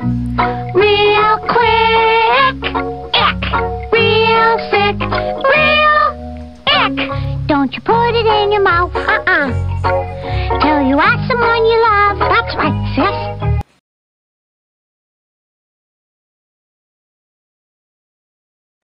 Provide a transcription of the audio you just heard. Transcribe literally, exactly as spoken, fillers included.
Real quick, ick. Real sick, real ick. Don't you put it in your mouth, uh-uh. Till you ask someone you love.